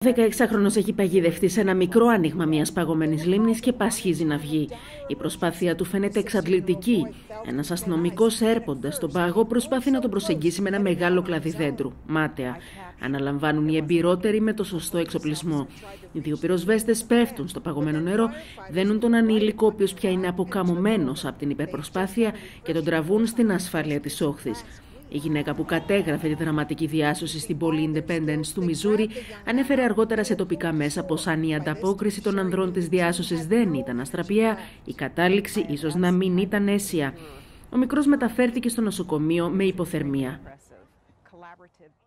Ο 16χρονος έχει παγιδευτεί σε ένα μικρό άνοιγμα μιας παγωμένης λίμνης και πασχίζει να βγει. Η προσπάθεια του φαίνεται εξαντλητική. Ένας αστυνομικός έρποντας στον πάγο προσπάθει να τον προσεγγίσει με ένα μεγάλο κλαδί δέντρου. Μάταια. Αναλαμβάνουν οι εμπειρότεροι με το σωστό εξοπλισμό. Οι δύο πυροσβέστες πέφτουν στο παγωμένο νερό, δένουν τον ανήλικο, ο οποίος πια είναι αποκαμωμένος από την υπερπροσπάθεια, και τον τραβούν στην ασφάλεια της όχθης. Η γυναίκα που κατέγραφε τη δραματική διάσωση στην πόλη Independence του Μιζούρι ανέφερε αργότερα σε τοπικά μέσα πως αν η ανταπόκριση των ανδρών της διάσωσης δεν ήταν αστραπιαία, η κατάληξη ίσως να μην ήταν αίσια. Ο μικρός μεταφέρθηκε στο νοσοκομείο με υποθερμία.